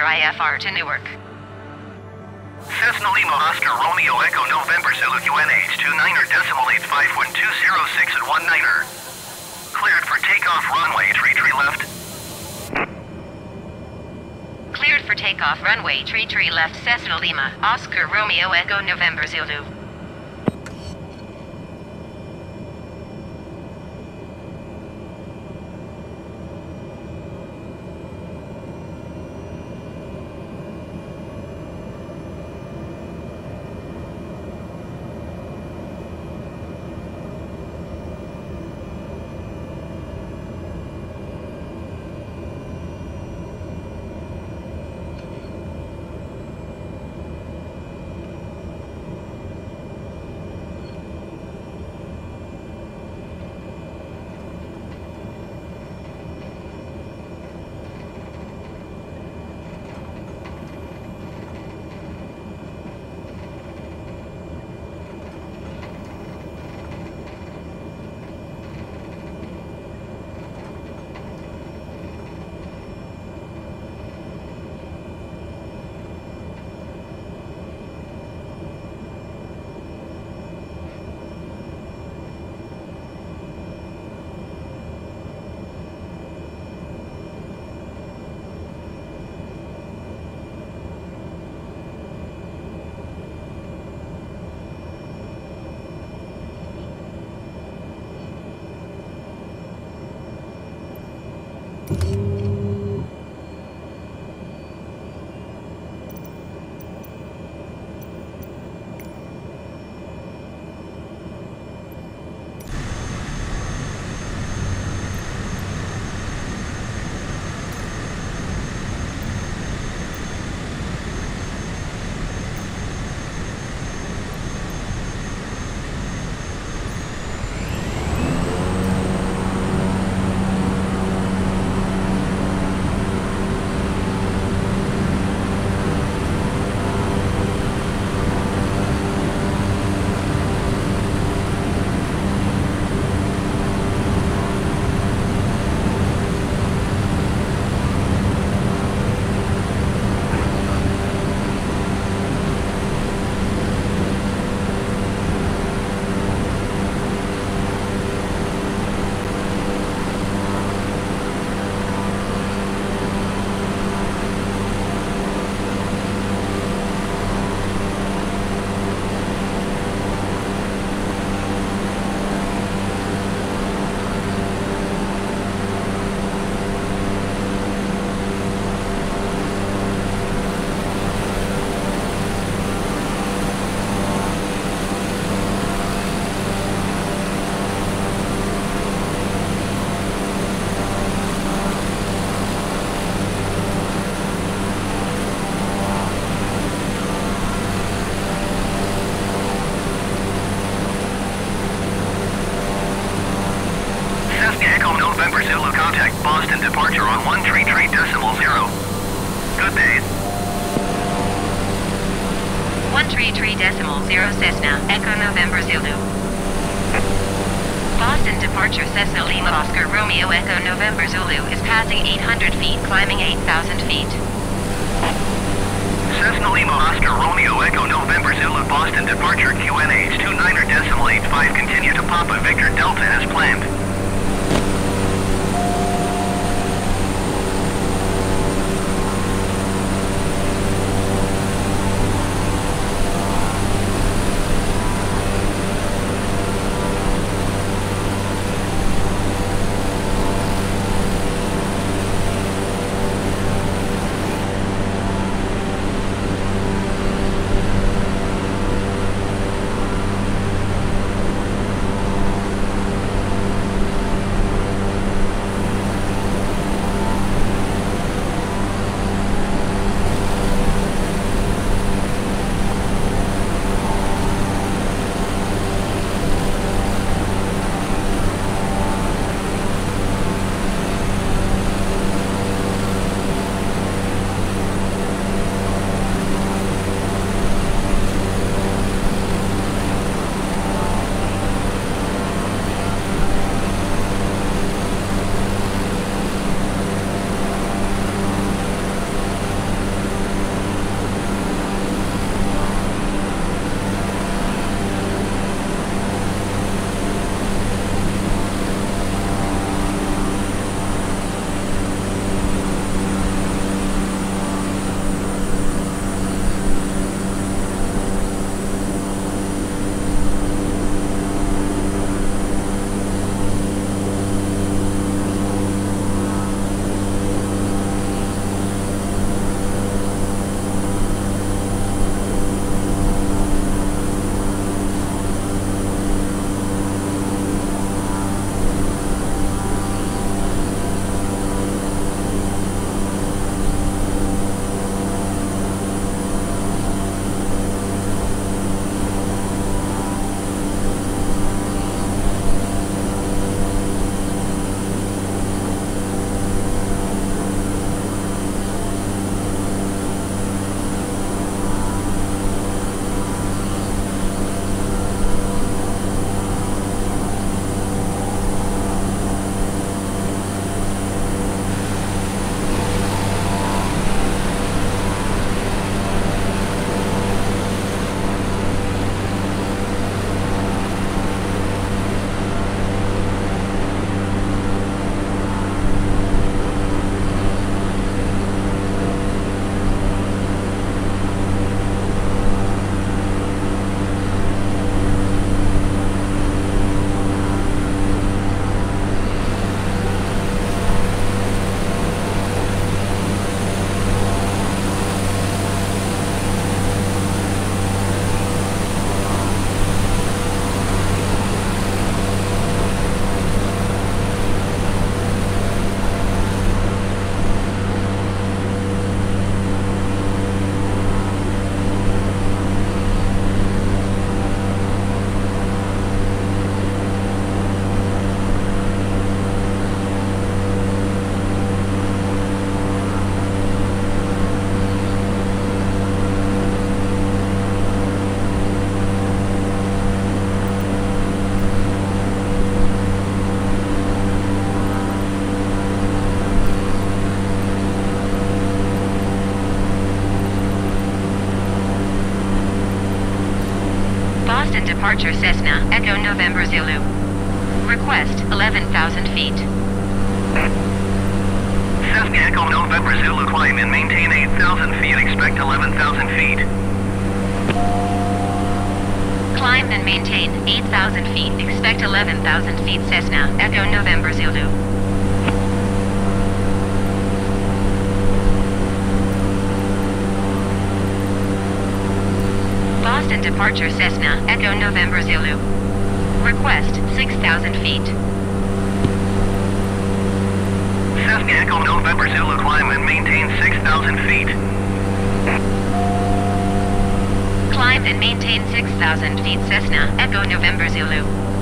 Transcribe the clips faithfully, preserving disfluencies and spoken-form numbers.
I F R to Newark. Cessna Lima Oscar Romeo Echo November Zulu U N H two niner decimal eight five one two zero six at one niner. Cleared for takeoff runway three three left. Cleared for takeoff runway three three left Cessna Lima Oscar Romeo Echo November Zulu. Boston departure on one three three decimal zero. Good day. one three three decimal zero Cessna, Echo November Zulu. Boston departure Cessna Lima Oscar Romeo Echo November Zulu is passing eight hundred feet, climbing eight thousand feet. Cessna Lima Oscar Romeo Echo November Zulu Boston departure Q N H two niner decimal eight five continue to Papa Victor Delta as planned. Boston departure Cessna, Echo November Zulu. Request eleven thousand feet. Cessna Echo November Zulu climb and maintain eight thousand feet, expect eleven thousand feet. Climb and maintain eight thousand feet, expect eleven thousand feet Cessna, Echo November Zulu. Boston departure Cessna, Echo November Zulu. Request six thousand feet. Cessna Echo November Zulu climb and maintain six thousand feet. Climb and maintain six thousand feet Cessna, Echo November Zulu.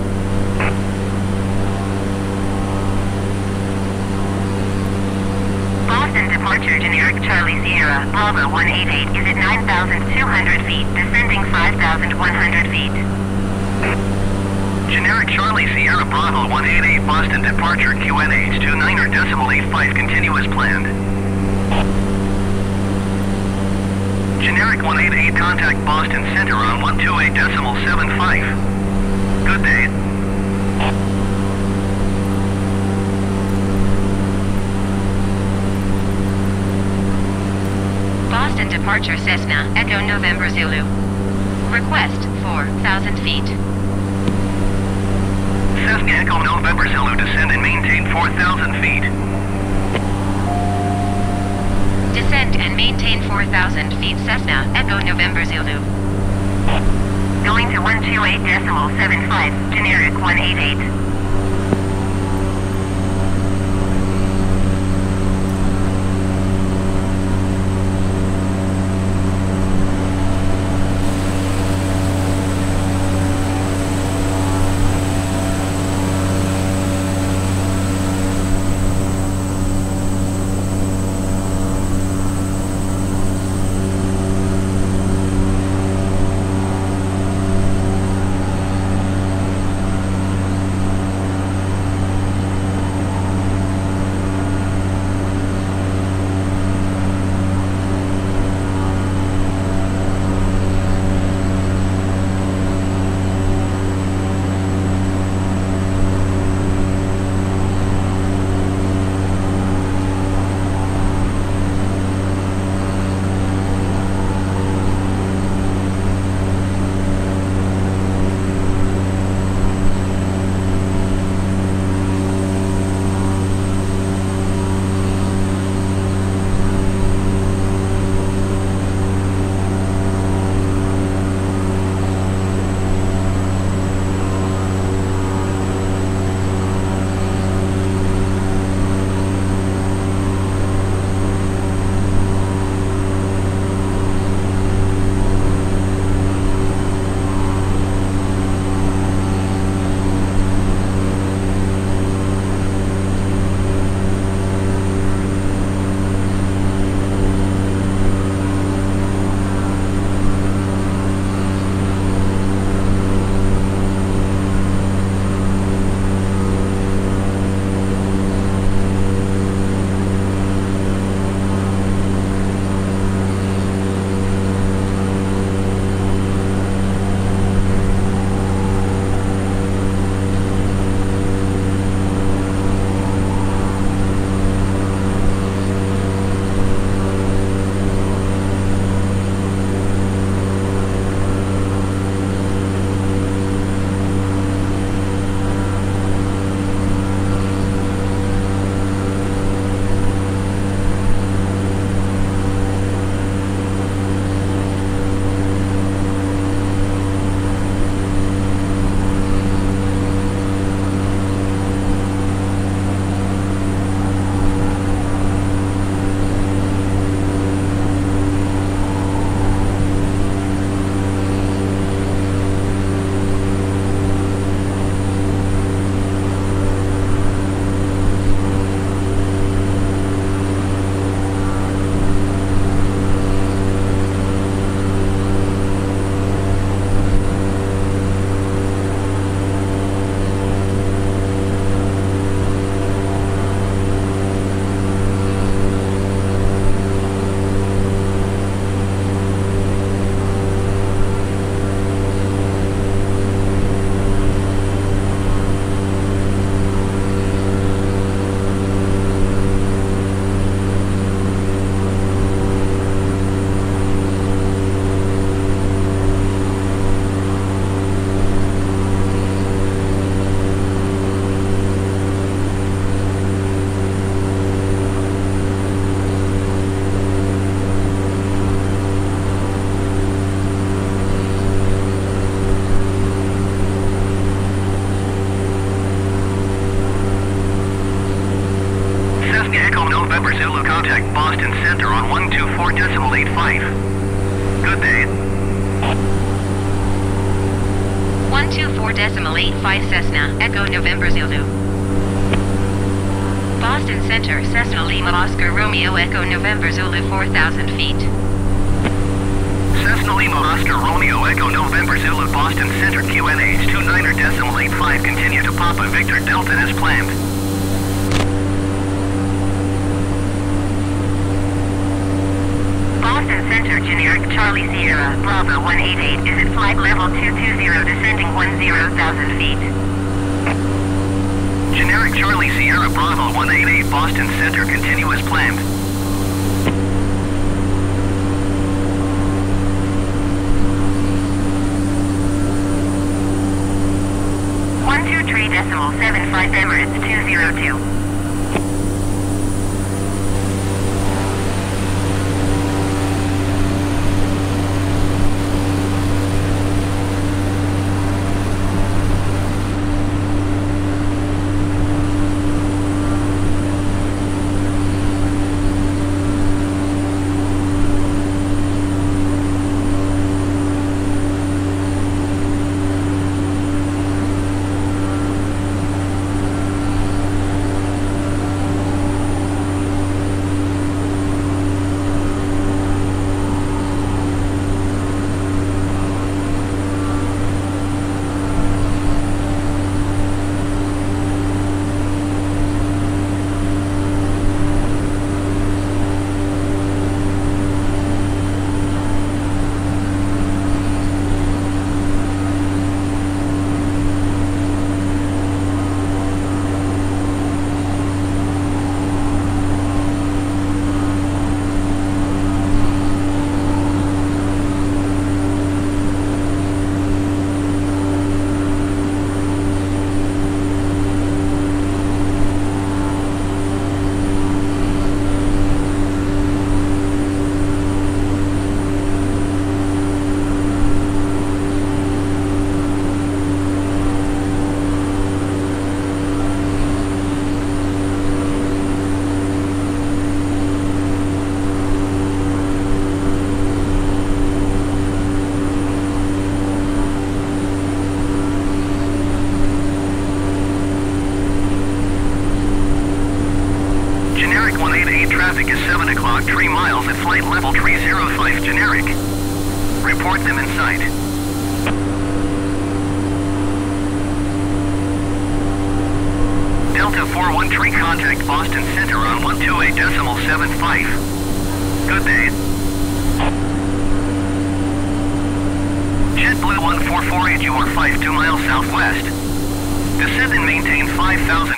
Boston departure generic Charlie Sierra, Bravo one eight eight is at nine thousand two hundred feet, descending five thousand one hundred feet. Generic Charlie Sierra Bravo one eight eight Boston departure Q N H two niner decimal eight five continue as planned. Generic one eight eight contact Boston Center on one two eight decimal seven five. Good day. Boston departure Cessna, Echo November Zulu. Request four thousand feet. Cessna Echo November Zulu descend and maintain four thousand feet. Descend and maintain four thousand feet Cessna, Echo November Zulu. Going to one two eight decimal seven five, generic one eight eight. four decimal eight five. Good day. one two four decimal eight five Cessna, Echo November Zulu. Boston Center, Cessna Lima Oscar Romeo Echo November Zulu four thousand feet. Cessna Lima Oscar Romeo Echo November Zulu Boston Center Q N H two niner decimal eight five continue to Papa Victor Delta as planned. Boston Center generic Charlie Sierra Bravo one eight eight is at flight level two two zero descending ten thousand feet. Generic Charlie Sierra Bravo one eight eight Boston Center continue as planned. one two three decimal seven five Emirates two zero two. Traffic is seven o'clock, three miles at flight level three zero five generic. Report them in sight. Delta four one three contact Boston Center on one two eight decimal seven five. Good day. JetBlue one four four eight, you are five two miles southwest. Descend and maintain five thousand.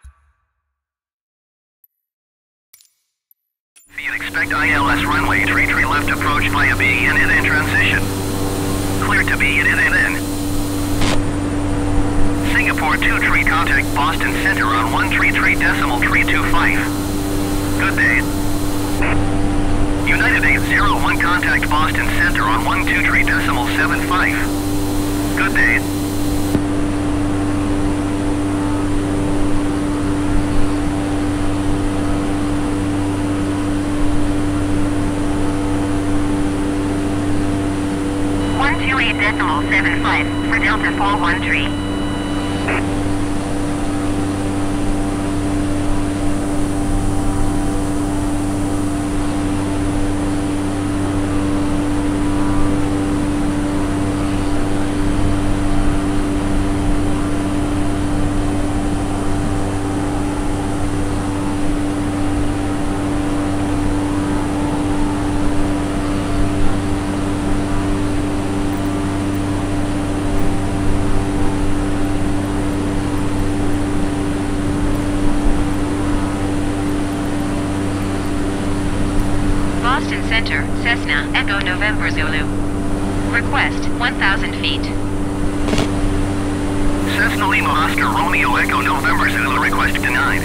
Expect I L S runway three three left approach via B N N N transition. Clear to B N N N. Singapore two three contact Boston Center on one three three decimal three two five. Good day. United eight zero one contact Boston Center on one two three decimal seven five. Good day. Decimal seven five for Delta four one three. Boston Center, Cessna, Echo November Zulu. Request one thousand feet. Cessna Lima Oscar Romeo Echo November Zulu request denied.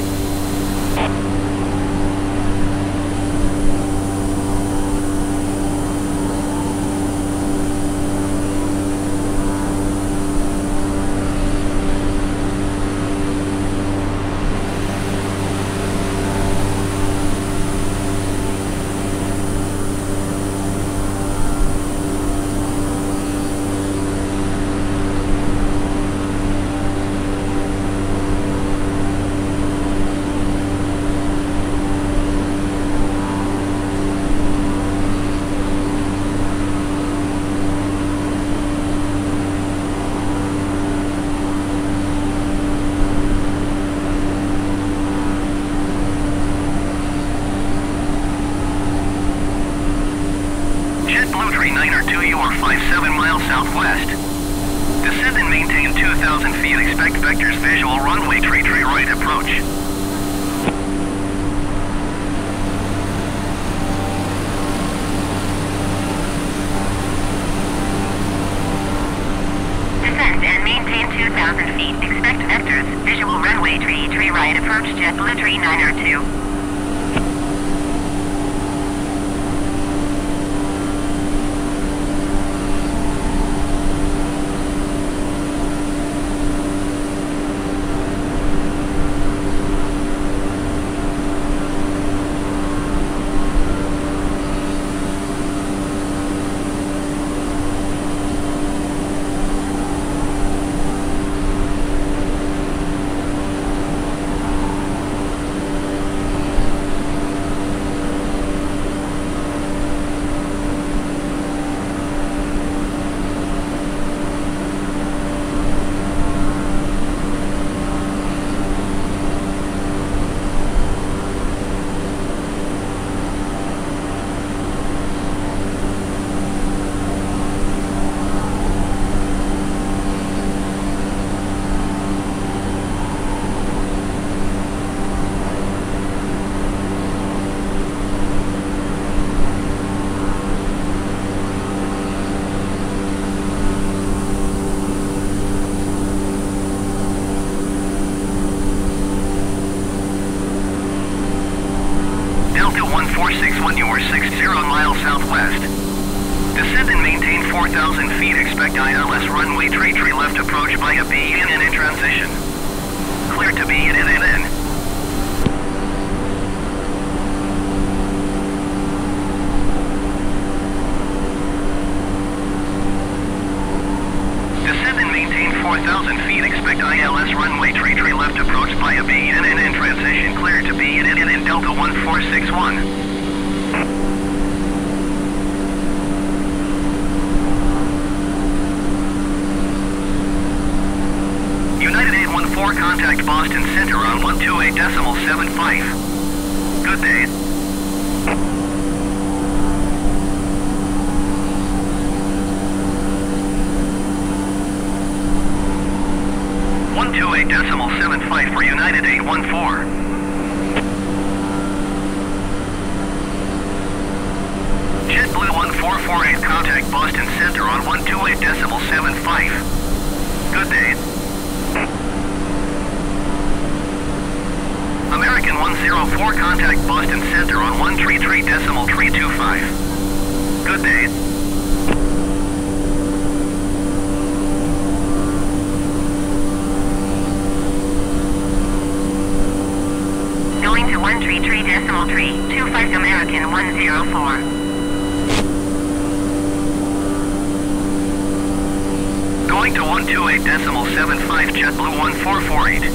JetBlue three niner two, you are five seven miles southwest. Descend and maintain two thousand feet. Expect vectors visual runway tree tree right approach. Descend and maintain two thousand feet. Expect vectors visual runway tree tree right approach. JetBlue three niner two. four six one, you are six zero miles southwest. Descend and maintain four thousand feet. Expect I L S runway tree tree left approach via B in and in transition. Clear to B in and in in. Descend and maintain four thousand feet. Expect I L S runway tree tree left approach via B in and in transition. Clear to B in and in in Delta one four six one. United eight one four, contact Boston Center on one two eight decimal seven five. Good day. one two eight decimal seven five for United eight one four. JetBlue one four four eight, contact Boston Center on one two eight decimal seven five. Good day. American one zero four, contact Boston Center on one three three decimal three two five. Good day. Going to one three three decimal three two five, American one zero four. Going to one two eight decimal seven five, JetBlue one four four eight.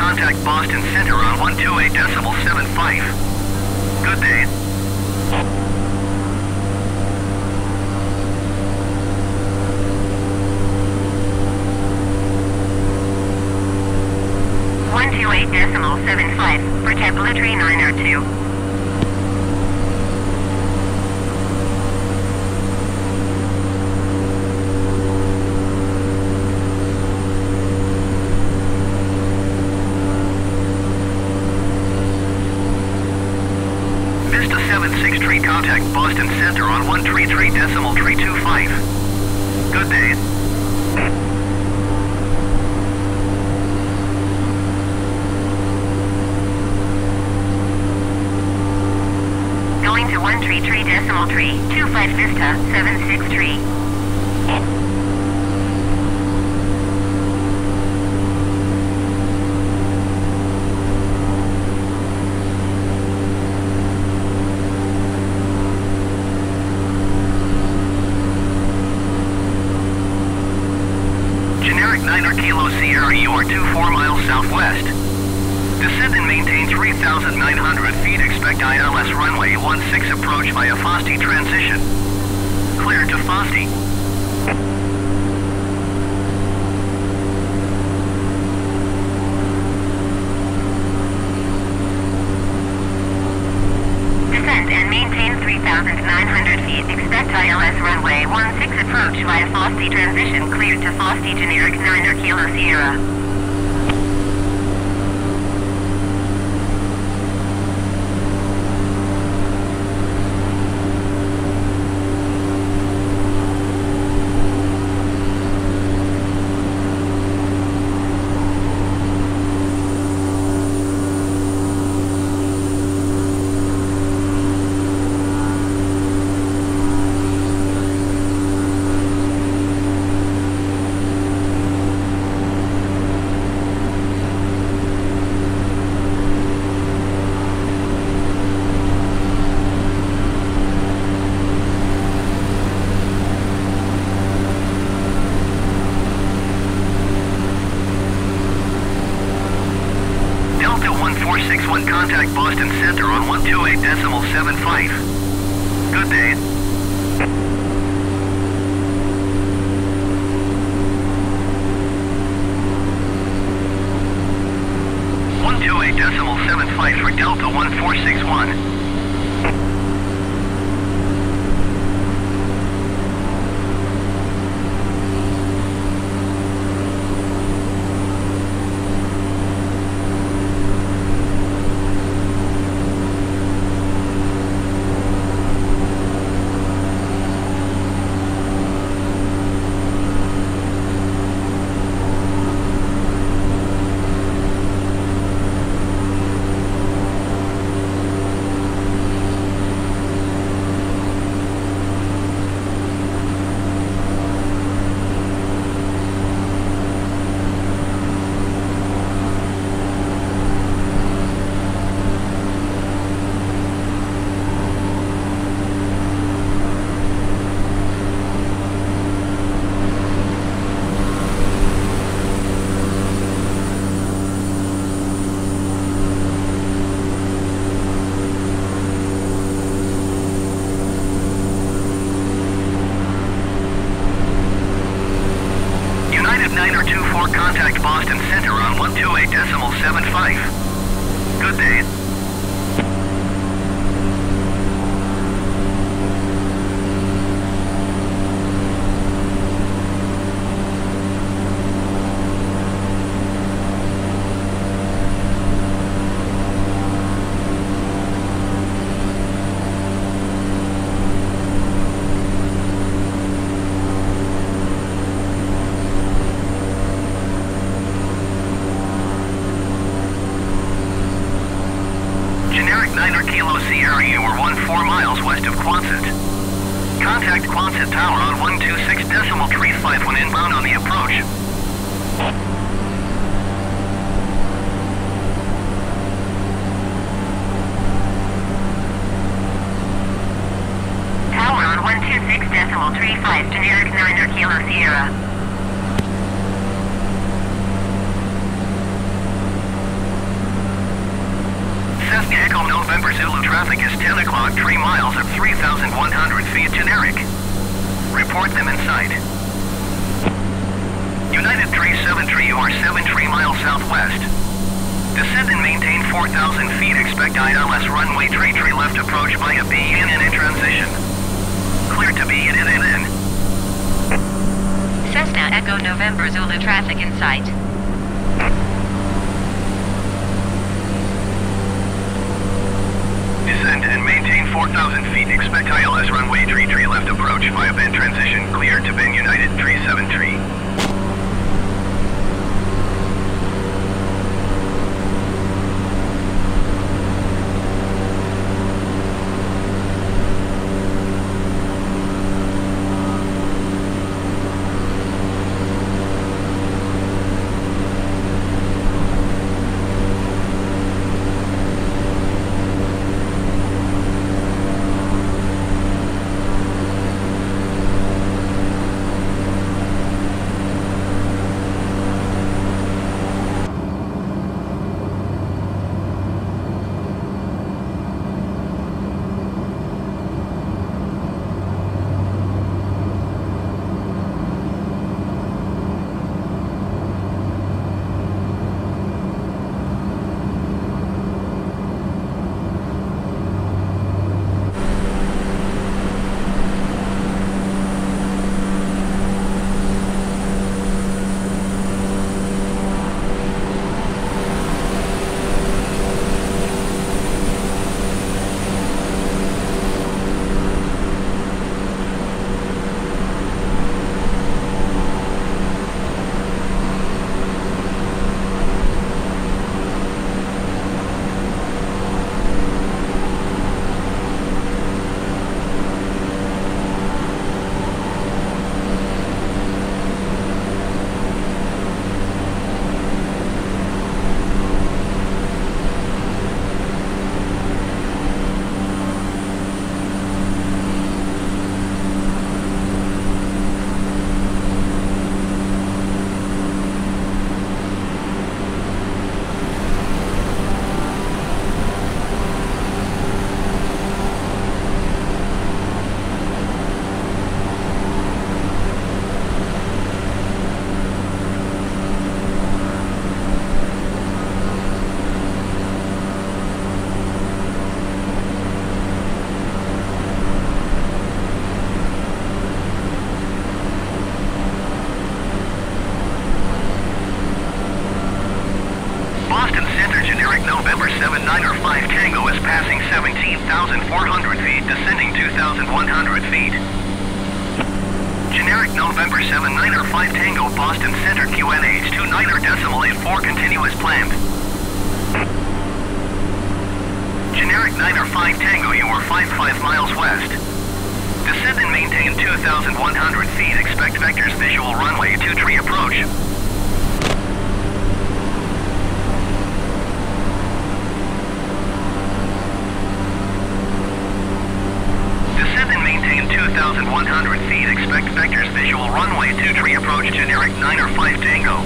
contact Boston Center on one two eight decimal seven five. Good day. one two eight decimal seven five, for JetBlue three nine zero two. seven six three, contact Boston Center on one three three decimal three two five. Good day. Going to one three three decimal three two five Vista seven six three. niner Kilo Sierra, you are two four miles southwest. Descend and maintain three thousand nine hundred feet. Expect I L S runway one six approach via Fosti transition. Clear to Fosti. Descend and maintain three thousand nine hundred feet. Expect I L S runway one six approach via Fosti transition. Cleared to Fosti generic niner Kilo Sierra. Contact Boston Center on one two eight decimal seven five. Good day. one two eight decimal seven five for Delta one four six one. niner two four, contact Boston Center on one two eight decimal seven five. Good day. niner Kilo Sierra, you are one four miles west of Quonset. Contact Quonset Tower on one two six decimal three five when inbound on the approach. Tower on one two six decimal three five, generic niner Kilo Sierra. Zulu traffic is ten o'clock, three miles at three thousand one hundred feet generic. Report them in sight. United three seven three, you are seven three miles southwest. Descend and maintain four thousand feet, expect I L S runway three three left approach via B N N in transition. Clear to B N N in. Cessna Echo November Zulu traffic in sight. Descend and maintain four thousand feet, expect I L S runway three three left approach via Ben transition. Clear to Ben United three seven three. November seven nine or five Tango is passing seventeen thousand four hundred feet, descending two thousand one hundred feet. Generic November seven nine or five Tango, Boston Center Q N H two nine or decimal eight four continuous planned. Generic nine or five Tango, you are five five miles west. Descend and maintain two thousand one hundred feet, expect vectors visual runway two three approach. two thousand one hundred feet, expect vectors visual runway two three approach generic nine or five Tango.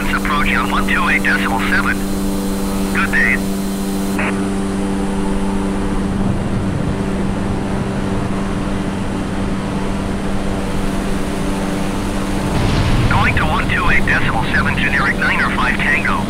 S approach on one two eight decimal seven. Good day. Going to one two eight decimal seven, generic nine or five Tango.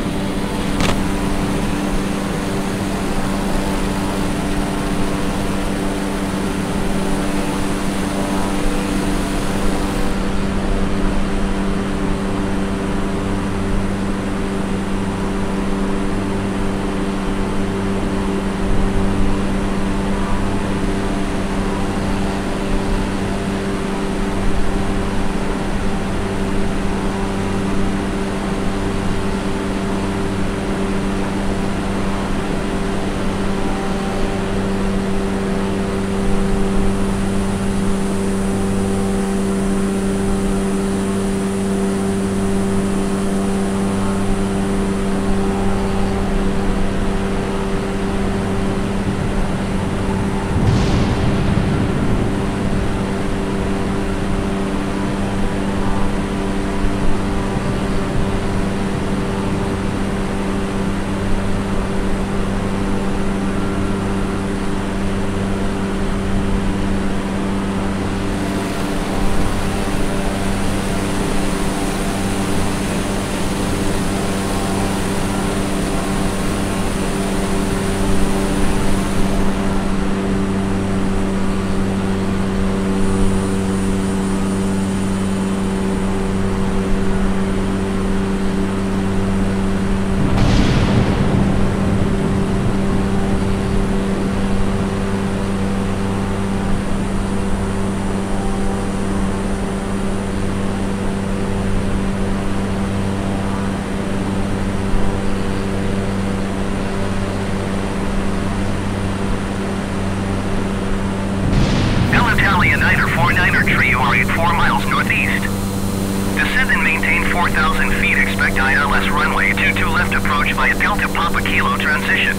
four miles northeast. Descend and maintain four thousand feet. Expect I L S runway two two left approach via Delta Papa Kilo transition.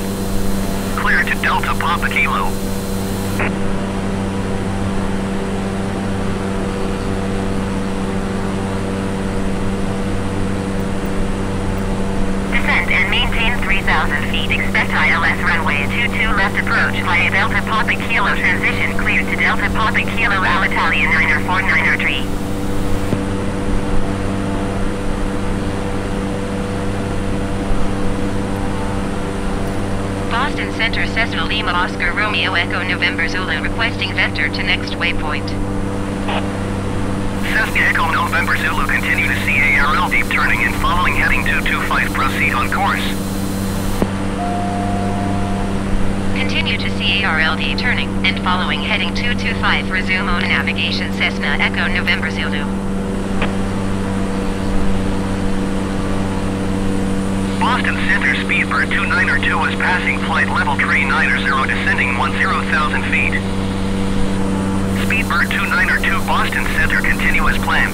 Clear to Delta Papa Kilo. Descend and maintain three thousand feet. Expect I L S runway two two left approach via Delta Papa Kilo transition. Clear to Delta Papa Kilo Alitalia nine oh four nine oh three. Boston Center Cessna Lima Oscar Romeo Echo November Zulu requesting vector to next waypoint. Cessna Echo November Zulu continue to C A R L deep turning and following heading two two five, proceed on course. Continue to C A R L D turning and following heading two two five, resume on navigation Cessna Echo November Zulu. Boston Center Speedbird two nine two is passing flight level three nine zero, descending one zero thousand feet. Speedbird two nine two Boston Center continue as planned.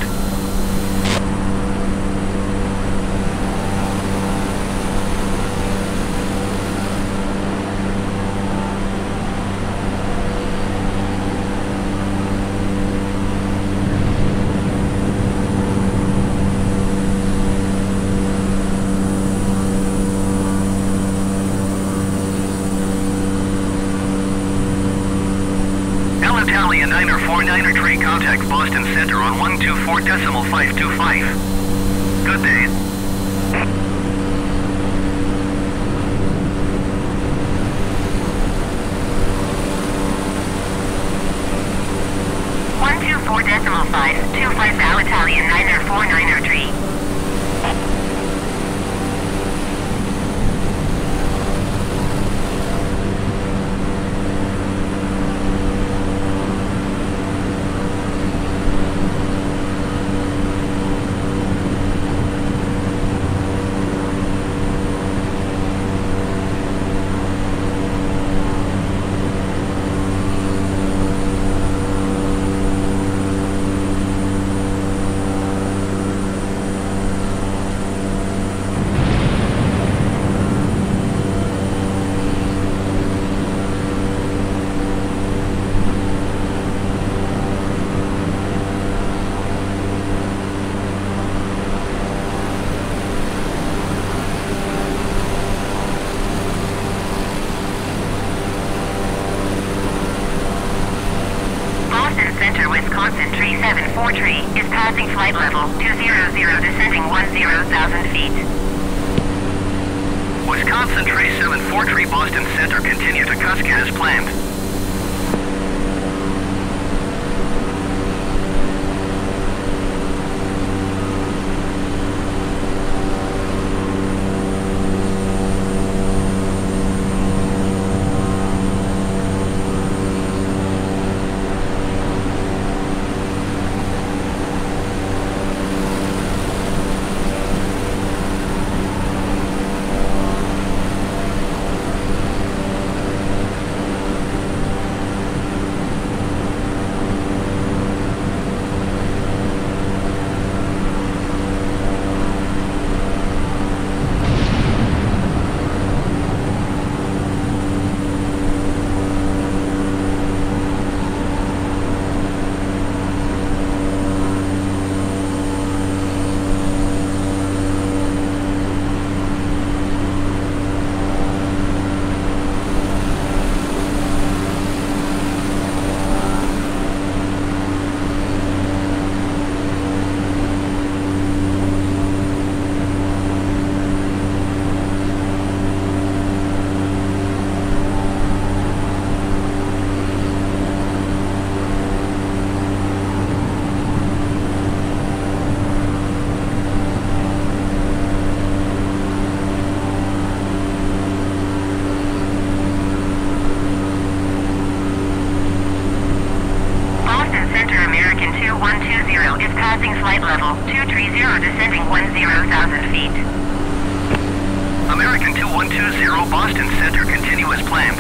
Italia nine four nine three, contact Boston Center on one two four decimal five two five. Good day. one two four decimal five two five Alitalia nine four nine three. seven four tree is passing flight level two zero zero, descending one zero thousand feet. Wisconsin Tree seven four Tree Boston Center, continue to Cusk as planned. American two one two zero, Boston Center, continue as planned.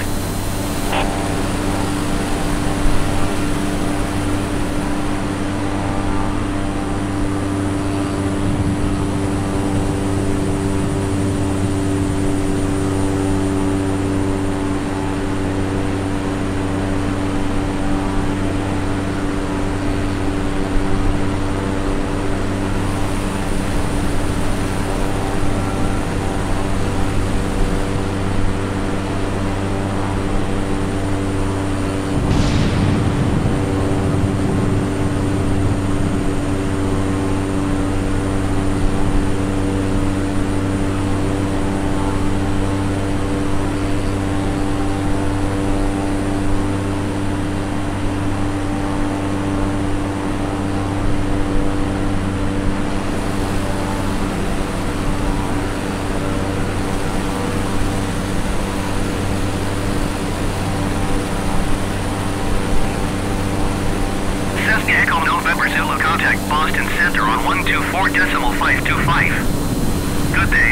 Echo November Zulu, contact Boston Center on one two four decimal five two five. Good day.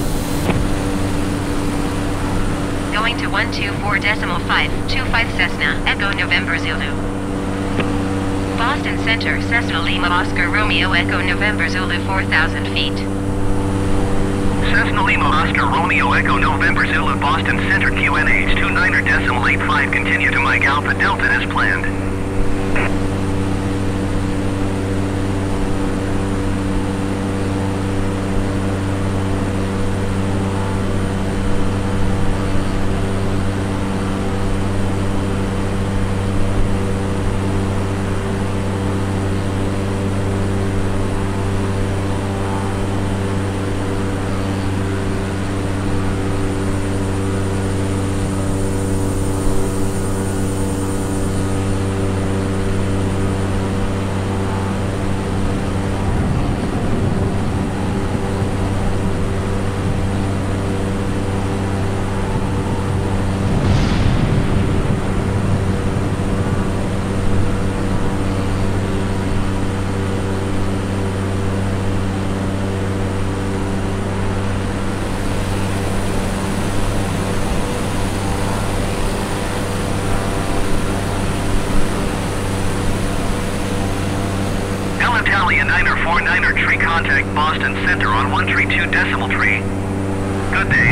Going to one two four decimal five two five Cessna, Echo November Zulu. Boston Center, Cessna Lima Oscar Romeo Echo November Zulu, four thousand feet. Cessna Lima Oscar Romeo Echo November Zulu, Boston Center, Q N H two niner decimal eight five, continue to Mike Alpha Delta as planned. niner four niner tree, contact Boston Center on one three two decimal tree. Good day.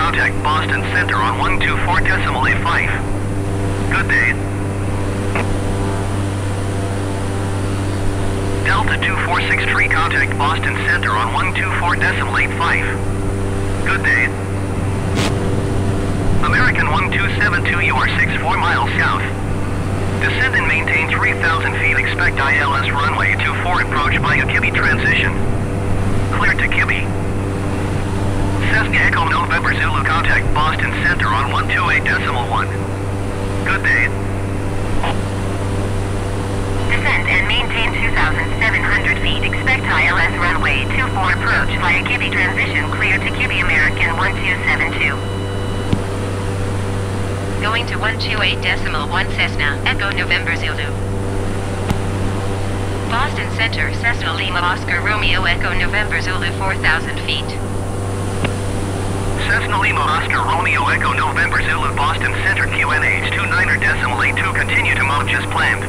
contact Boston Center on one two four decimal eight five. Good day. Delta two four six three, contact Boston Center on one two four decimal eight five. Good day. American one two seven two, you are six four miles south. Descend and maintain three thousand feet, expect I L S runway two four approach by a Kibby transition. Clear to Kibby. Cessna Echo November Zulu, contact Boston Center on one two eight decimal one. Good day. Descend and maintain two thousand seven hundred feet, expect I L S runway two four approach via Kibby transition, clear to Kibby American one two seven two. Going to one two eight decimal one Cessna, Echo November Zulu. Boston Center, Cessna Lima Oscar Romeo Echo November Zulu four thousand feet. Cessna Lima Oscar Romeo Echo November Zulu Boston Center Q N H two niner decimal eight two, continue to mode just planned.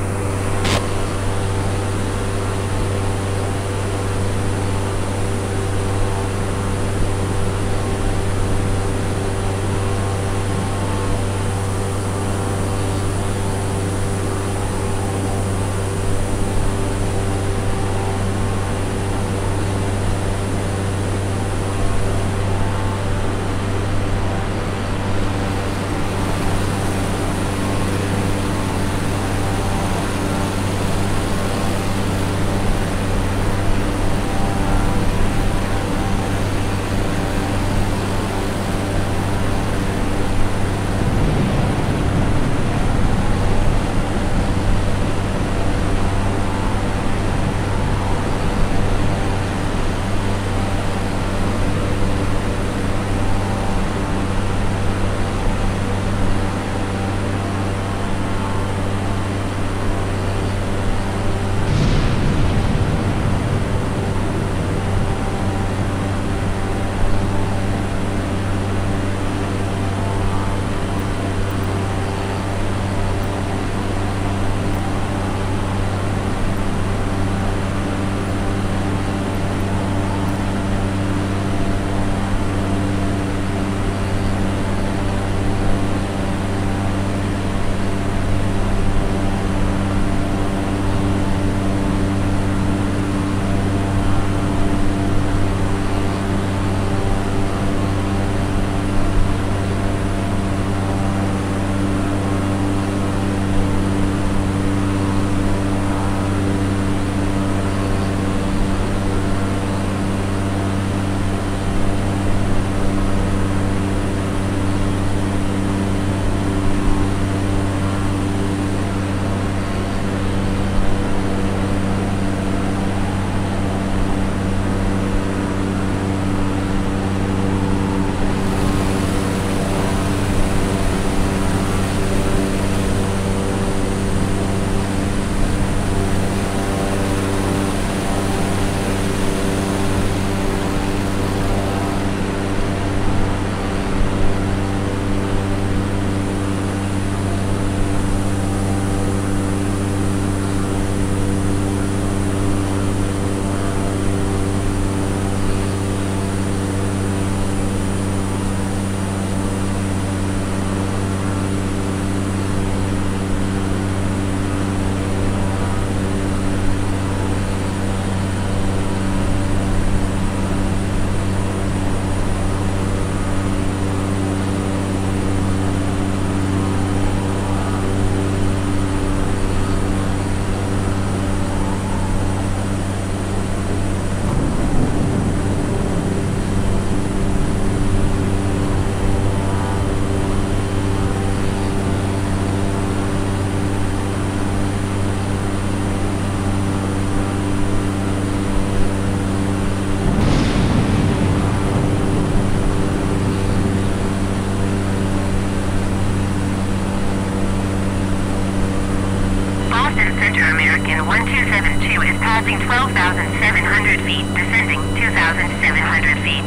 passing twelve thousand seven hundred feet, descending two thousand seven hundred feet.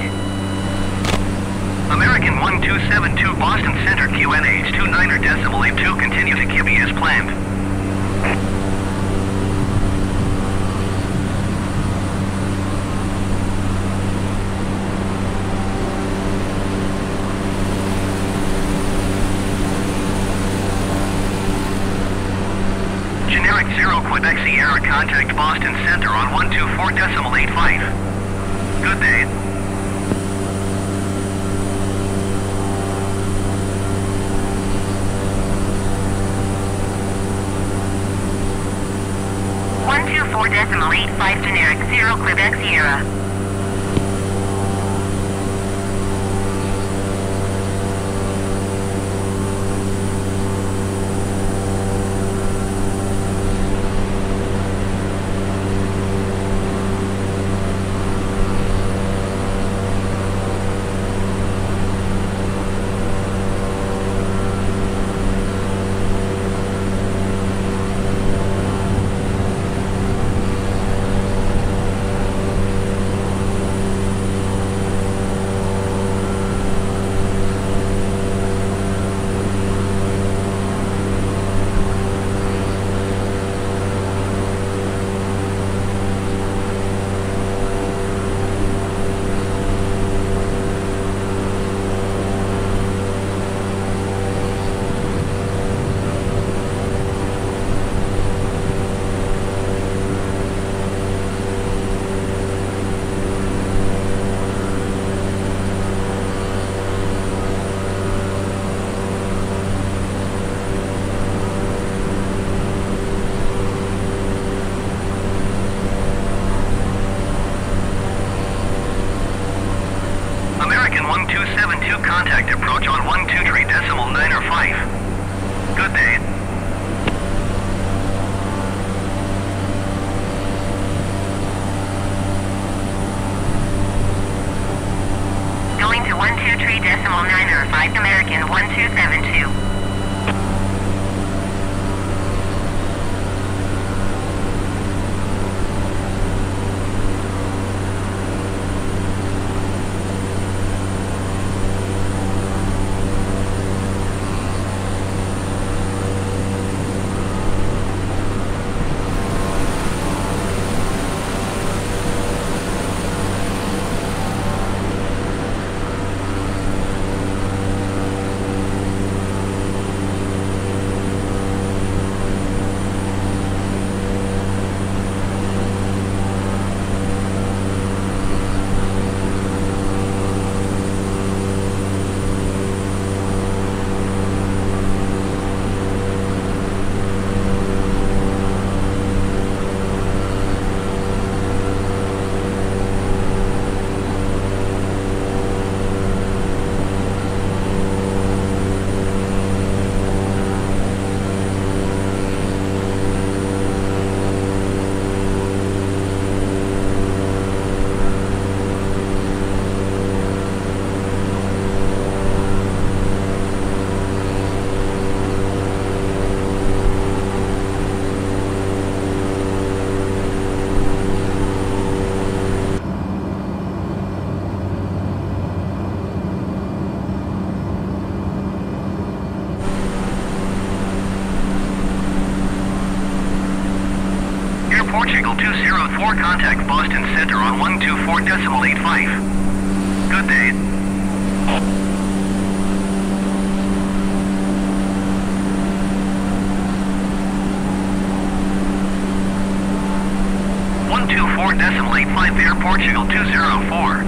American one two seven two, Boston Center, Q N H two niner decimal eight two, continue to Kibby as planned. Newark zero Quebec Sierra, contact Boston Center on one two four decimal eight five. Good day. one two four decimal eight five generic zero Quebec Sierra. one two seven two, contact approach on one two three decimal nine or five. Good day. Going to one two three decimal nine or five, American one two seven two. Portugal two zero four, contact Boston Center on one two four decimal eight five. Good day. one two four decimal eight five, Air Portugal two zero four.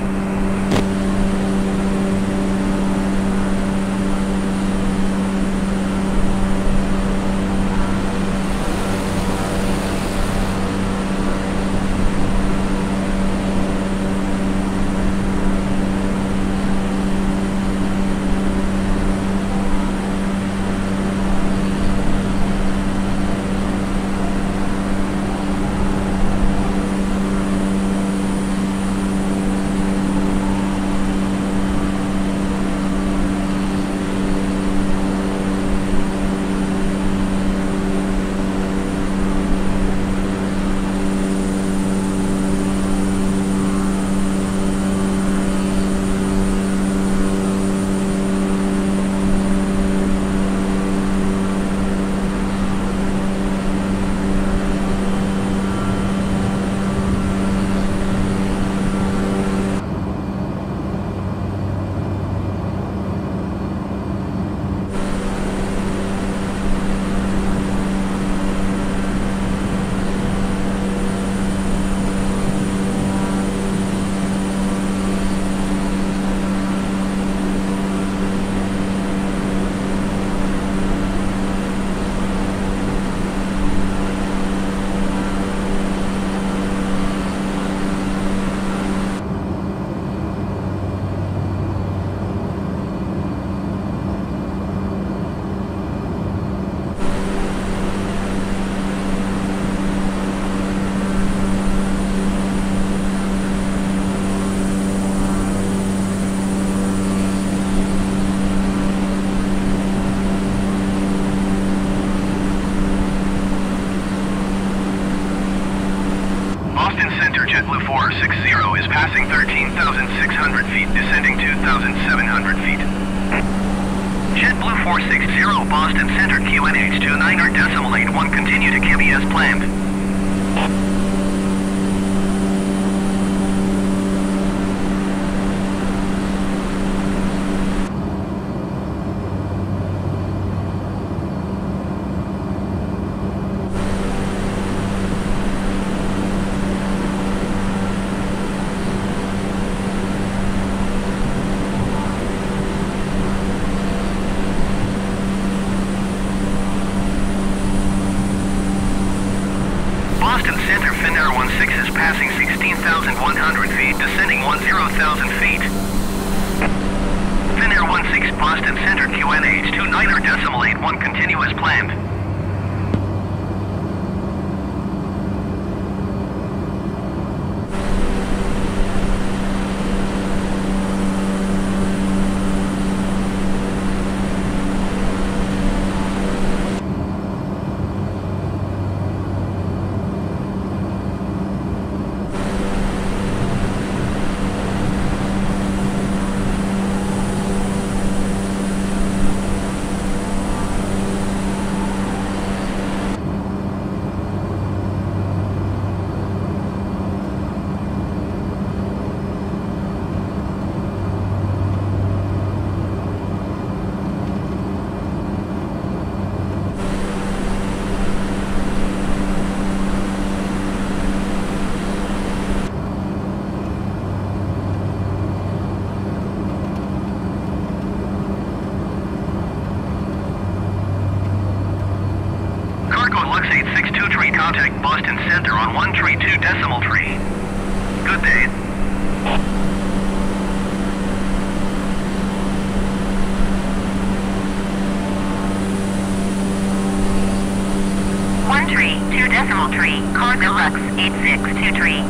JetBlue four six zero is passing thirteen thousand six hundred feet, descending two thousand seven hundred feet. JetBlue four six zero, Boston Center Q N H two niner decimal eight one, continue to K B as planned. Boston Center Finnair one six is passing sixteen thousand one hundred feet, descending ten thousand feet. Finnair one six, Boston Center Q N H two niner decimal eight one, continue as planned. eight six two tree, contact Boston Center on one three two decimal tree. Good day. one three two decimal tree, cargo lux eight six two tree.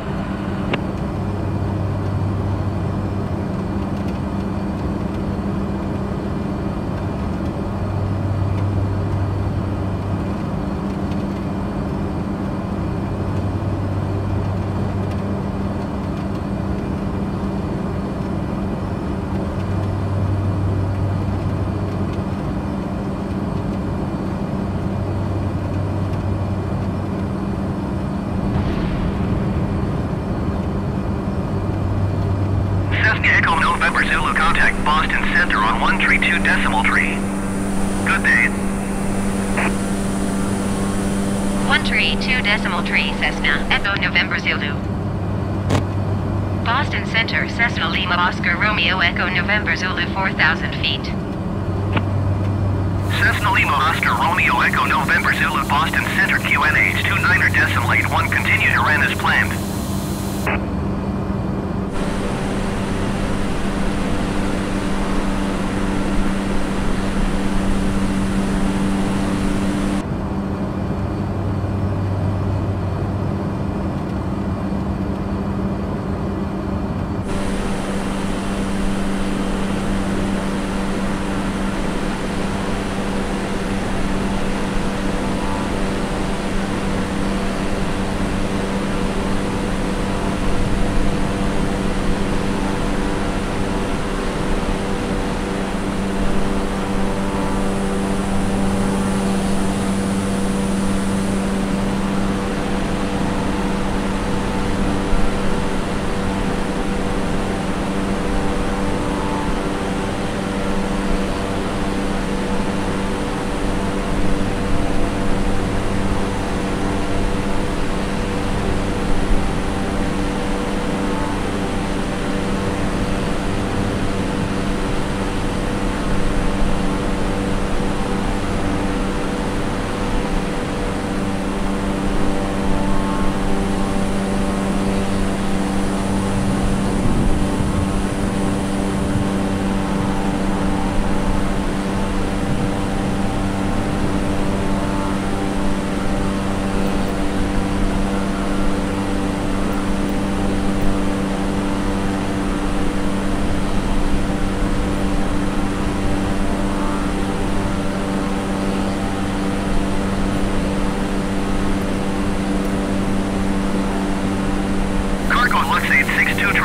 Echo November Zulu, contact Boston Center on one three two decimal tree. Good day. one three two decimal tree, Cessna, Echo November Zulu. Boston Center, Cessna Lima Oscar Romeo Echo November Zulu four thousand feet. Cessna Lima Oscar Romeo Echo November Zulu, Boston Center Q N H two niner decimal eight one, continue to run as planned.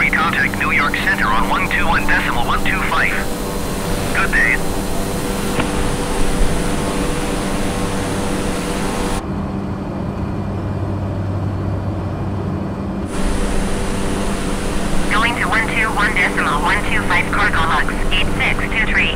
three, contact New York Center on one two one decimal one two five. Good day. Going to one two one decimal one two five cargo lux eight six two three.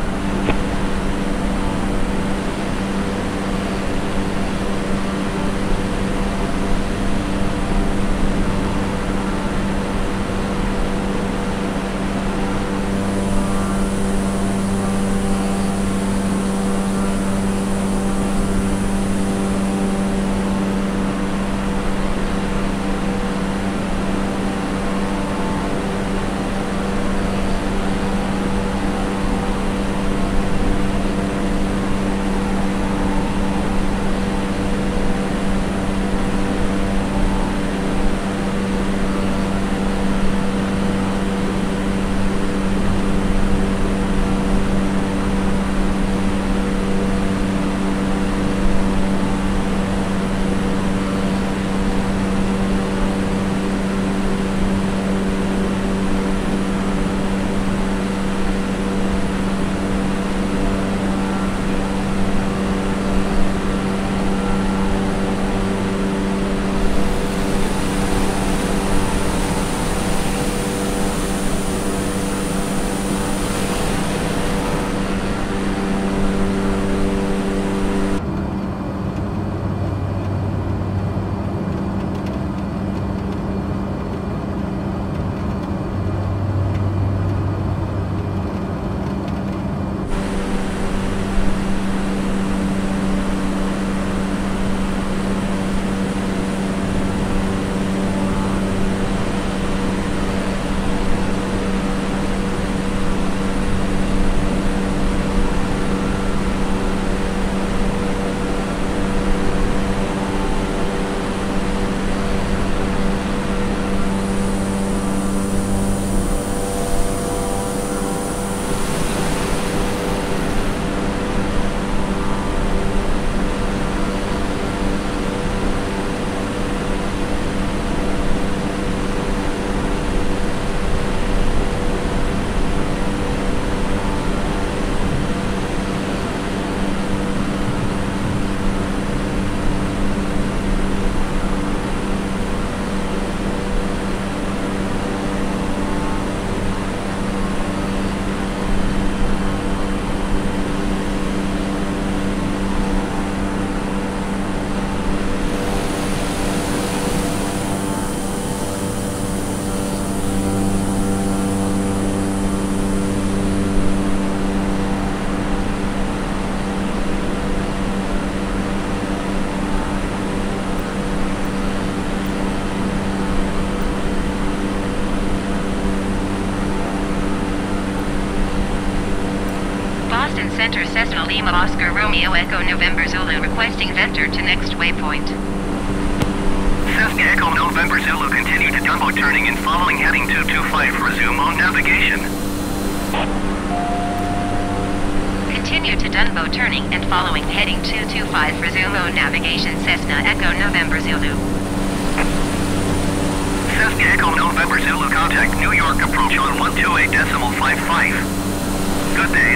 Center Cessna Lima Oscar Romeo Echo November Zulu requesting vector to next waypoint. Cessna Echo November Zulu continue to Dumbo turning and following heading two two five, resume on navigation. Continue to Dunbo turning and following heading two two five, resume on navigation Cessna Echo November Zulu. Cessna Echo November Zulu contact New York approach on one two eight decimal five five. Good day.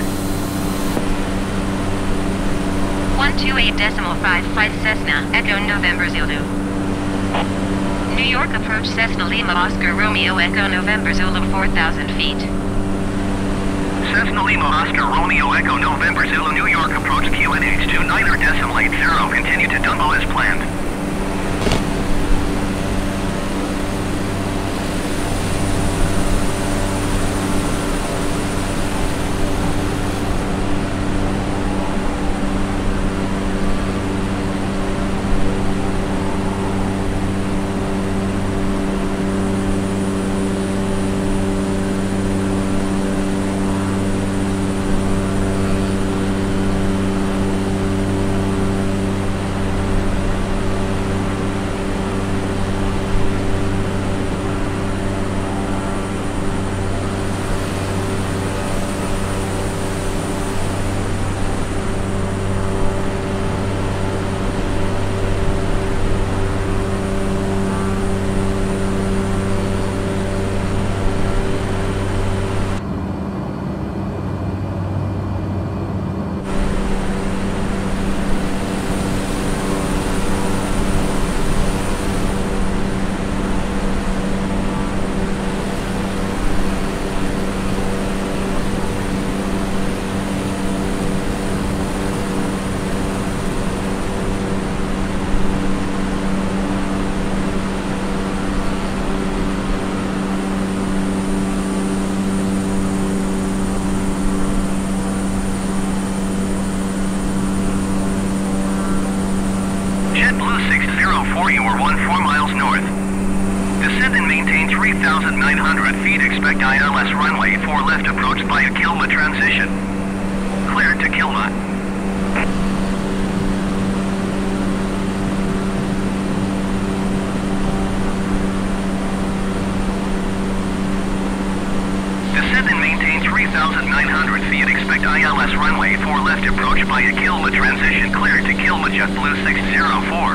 one two eight decimal five five Cessna Echo November Zulu. New York approach Cessna Lima Oscar Romeo Echo November Zulu four thousand feet. Cessna Lima Oscar Romeo Echo November Zulu New York approach Q N H two nine decimal eight zero, continue to Dumbo as planned. six zero four, you are one four miles north. Descend and maintain three thousand nine hundred feet. Expect I L S runway four left approach by a Kilma transition. Cleared to Kilma. Descend and maintain three thousand nine hundred feet. Expect I L S runway four left approach by a Kilma transition. Cleared to Kilma, JetBlue six zero four.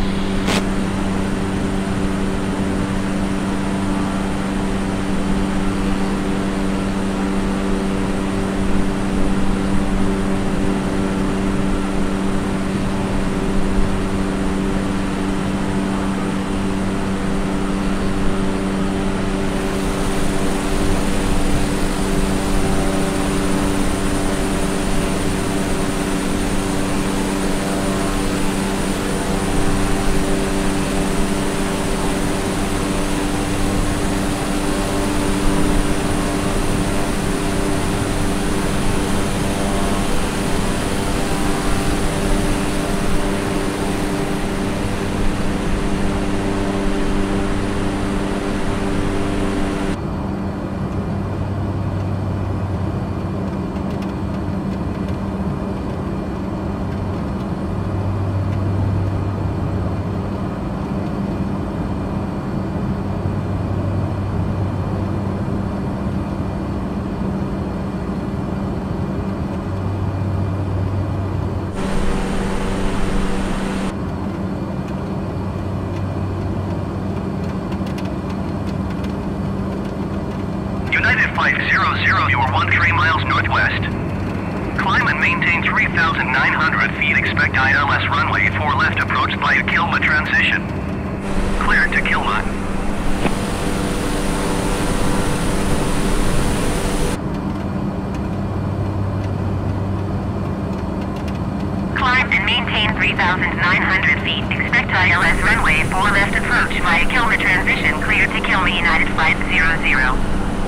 five zero zero, you are one three miles northwest. Climb and maintain three thousand nine hundred feet. Expect I L S runway four left approach by a Kilma transition. Cleared to Kilma. Climb and maintain three thousand nine hundred feet. Expect I L S runway four left approach by a Kilma transition. Cleared to Kilma, United five zero zero.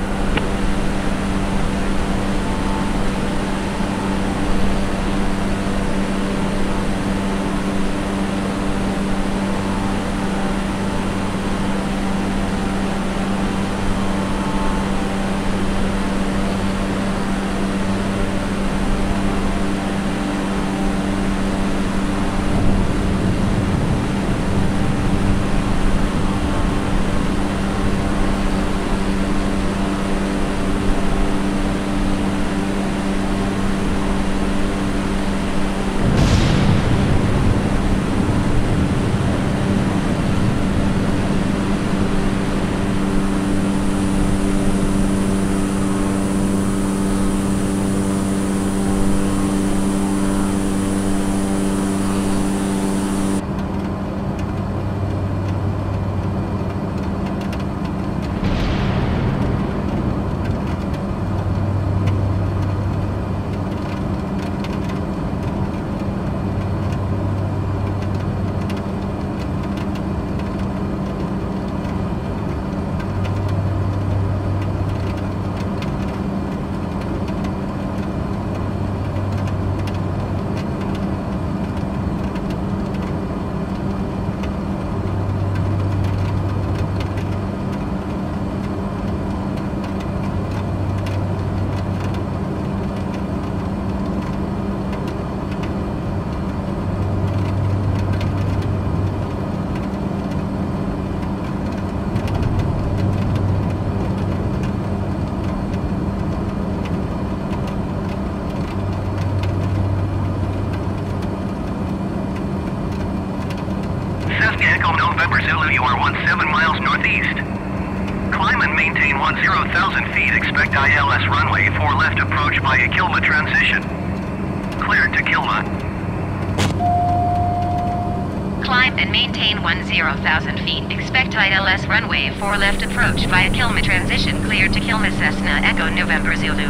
November Zulu, you are one seven miles northeast. Climb and maintain one zero thousand feet. Expect I L S runway four left approach by a Kilma transition. Cleared to Kilma. Climb and maintain one zero thousand feet. Expect I L S runway four left approach via Kilma transition. Cleared to Kilma, Cessna Echo November Zulu.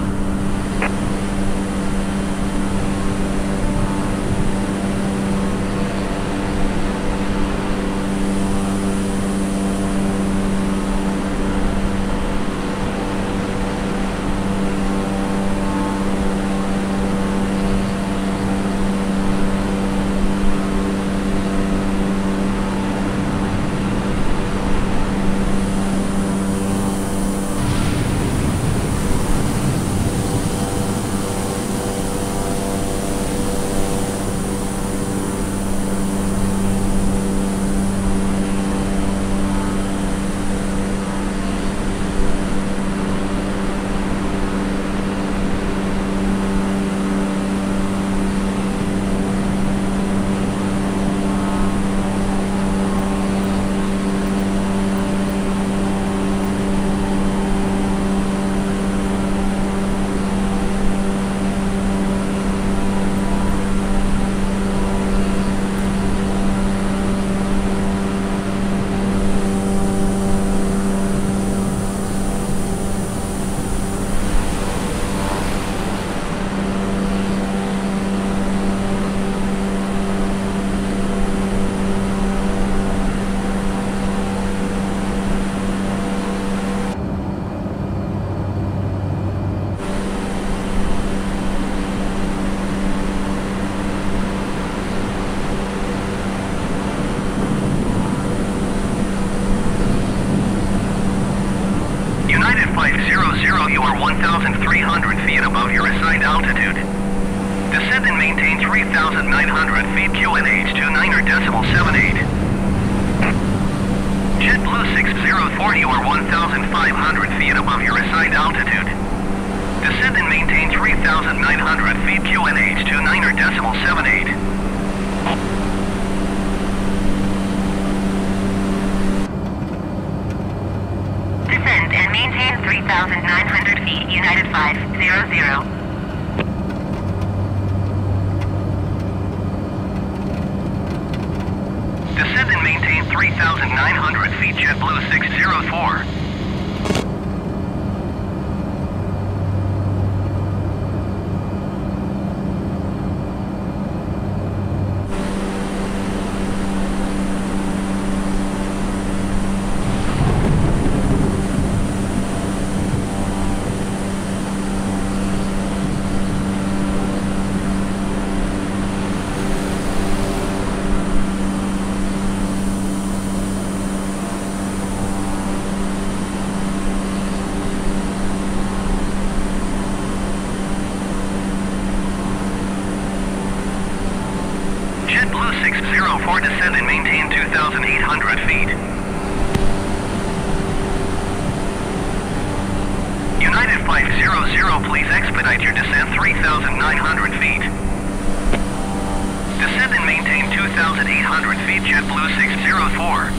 thousand three hundred feet above your assigned altitude. Descend and maintain three thousand nine hundred feet Q N H to niner decimal seven eight. JetBlue six zero four, you are one thousand five hundred feet above your assigned altitude. Descend and maintain three thousand nine hundred feet Q N H to niner decimal seven eight. Descend and maintain three thousand nine hundred feet, United five zero zero. Descend and maintain three thousand nine hundred feet, JetBlue six zero four. JetBlue six zero four, descend and maintain two thousand eight hundred feet. United five zero zero, please expedite your descent three thousand nine hundred feet. Descend and maintain two thousand eight hundred feet, JetBlue six zero four.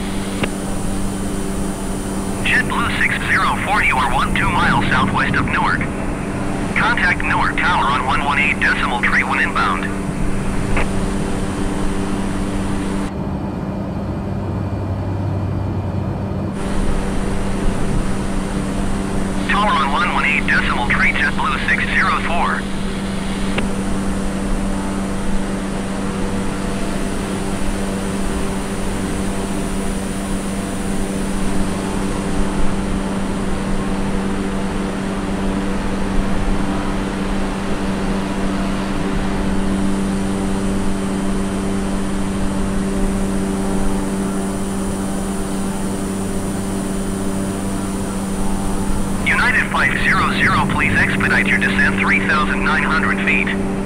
JetBlue six zero four, you are one two miles southwest of Newark. Contact Newark Tower on one one eight decimal three when inbound. Tower on one one eight decimal three, JetBlue six zero four. United five zero zero, please expedite your descent three thousand nine hundred feet.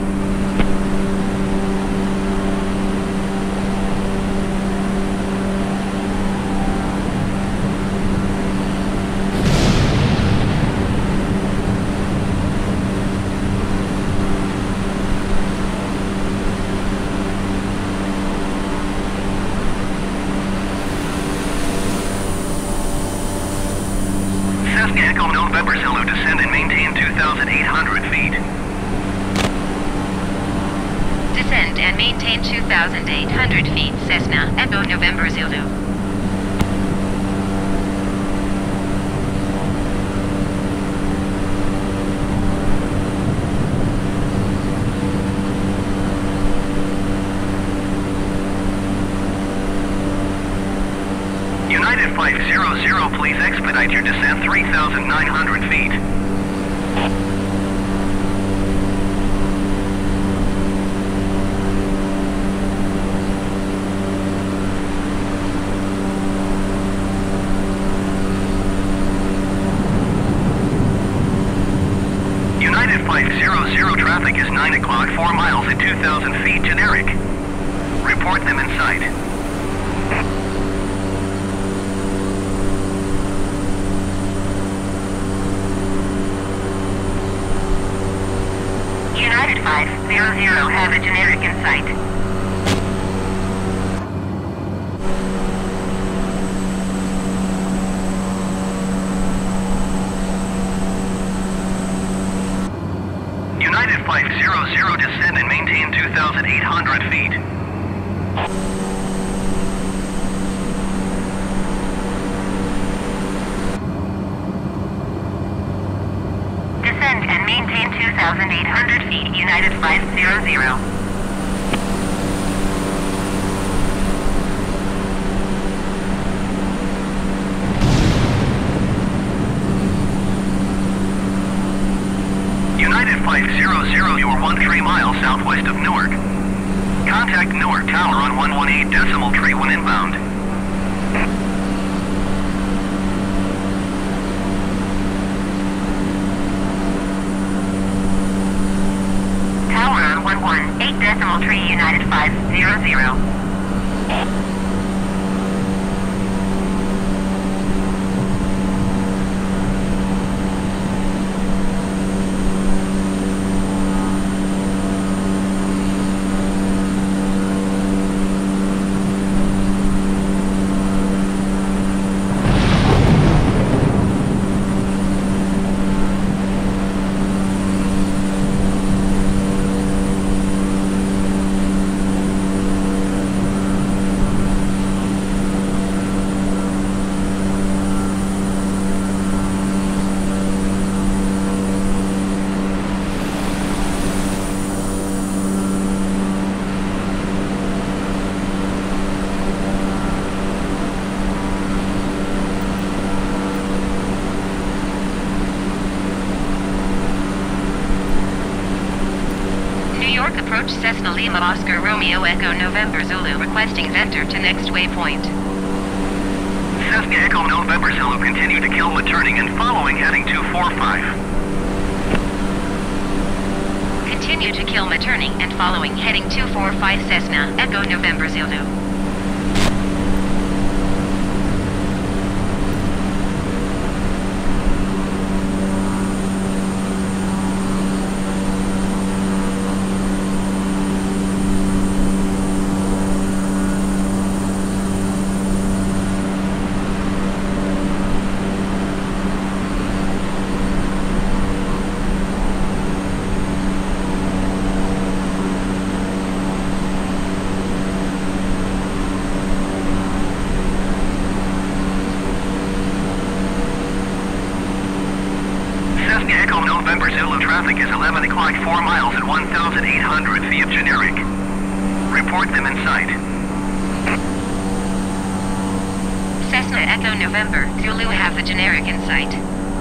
Echo November Zulu, descend and maintain two thousand eight hundred feet. Descend and maintain two thousand eight hundred feet, Cessna, Echo November Zulu. United five zero zero, please expedite your descent three thousand nine hundred feet. United five zero zero, traffic is nine o'clock, four miles at two thousand feet, generic. Report them in sight. United five zero zero, have a generic in sight. United five zero zero, descend and maintain two thousand eight hundred feet. Descend and maintain two thousand eight hundred feet, United five zero zero. United five zero zero, you are one three miles southwest of Newark. Contact Newark Tower on one one eight decimal three when inbound. zero. Newark approach Cessna Lima Oscar Romeo Echo November Zulu requesting vector to next waypoint. Cessna Echo November Zulu continue to Kilma turning and following heading two four five. Continue to Kilma turning and following heading two four five Cessna Echo November Zulu. Cessna Echo November Zulu traffic is eleven o'clock, four miles at one thousand eight hundred feet generic. Report them in sight. Cessna Echo November Zulu have the generic in sight.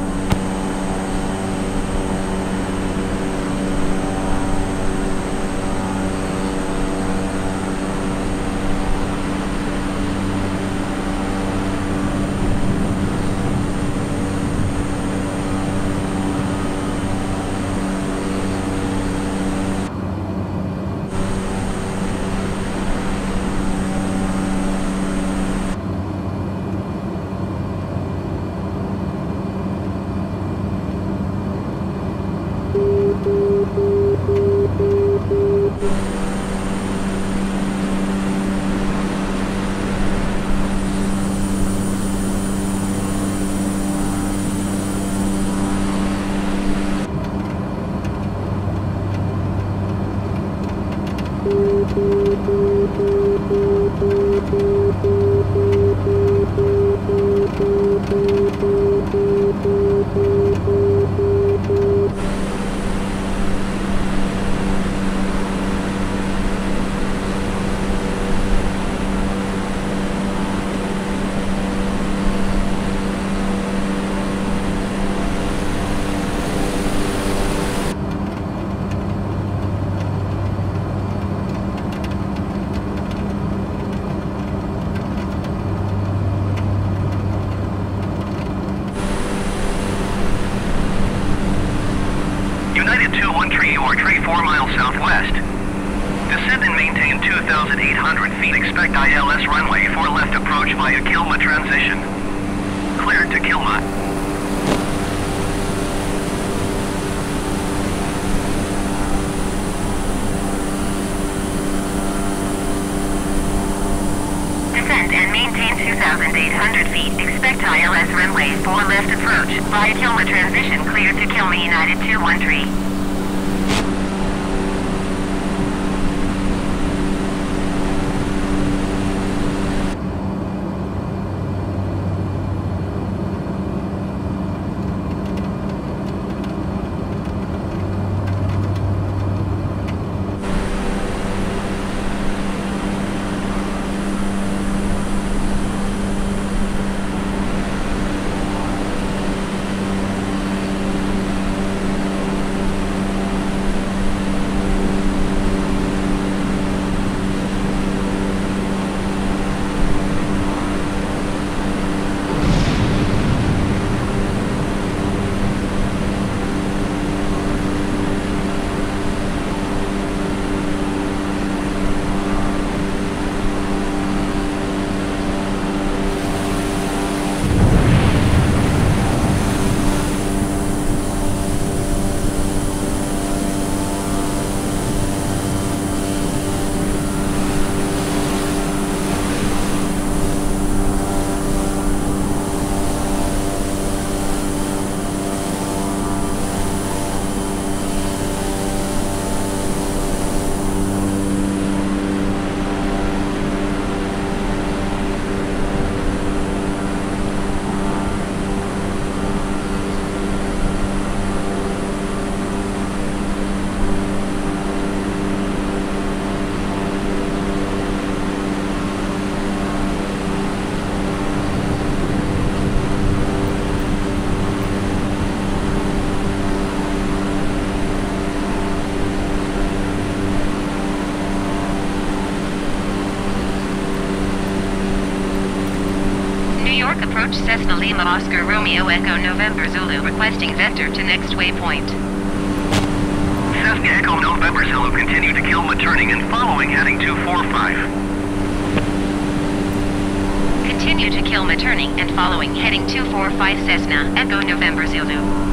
two one three Newark, tree four miles southwest. Descend and maintain two thousand eight hundred feet. Expect I L S runway for left approach via Kilma transition. Cleared to Kilma. Descend and maintain two thousand eight hundred feet. Expect I L S runway for left approach via Kilma transition. Cleared to Kilma United two one three. New York approach Cessna Lima Oscar Romeo Echo November Zulu requesting vector to next waypoint. Cessna Echo November Zulu continue to Kilma turning and following heading two four five. Continue to Kilma turning and following heading two four five Cessna Echo November Zulu.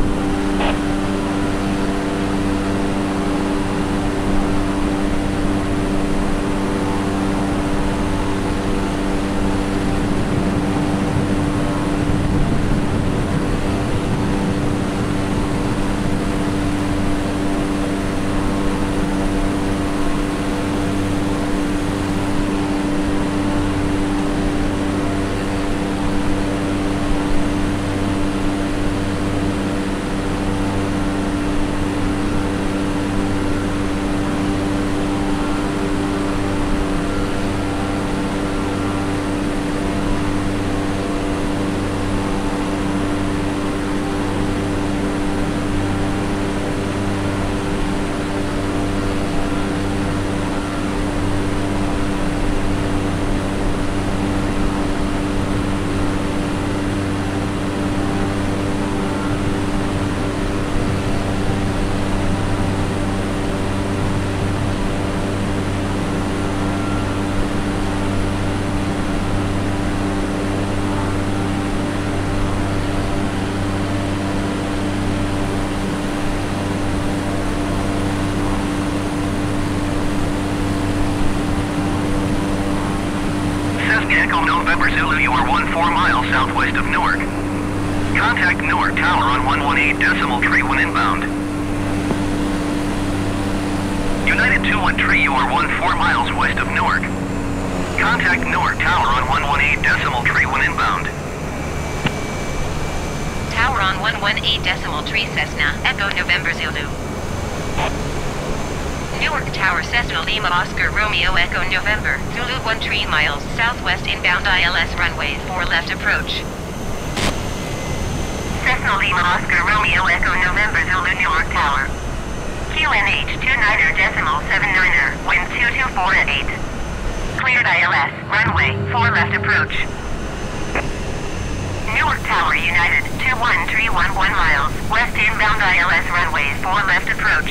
Echo November Zulu, you are one four miles southwest of Newark. Contact Newark Tower on one one eight decimal tree when inbound. United two one three, you are one four miles west of Newark. Contact Newark Tower on one one eight decimal tree when inbound. Tower on one one eight decimal tree Cessna Echo November Zulu. Newark Tower Cessna Lima Oscar Romeo Echo November Zulu one three miles southwest inbound I L S runway four left approach. Cessna Lima Oscar Romeo Echo November Zulu Newark Tower. Q N H two niner decimal seven niner, wind two two four at eight. Cleared I L S, runway four left approach. Newark Tower United two one three one one miles west inbound I L S runway four left approach.